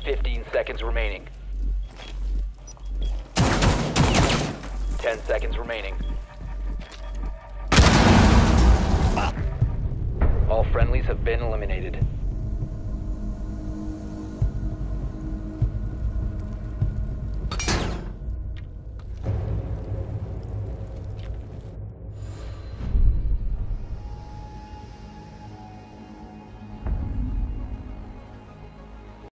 15 seconds remaining. 10 seconds remaining. All friendlies have been eliminated.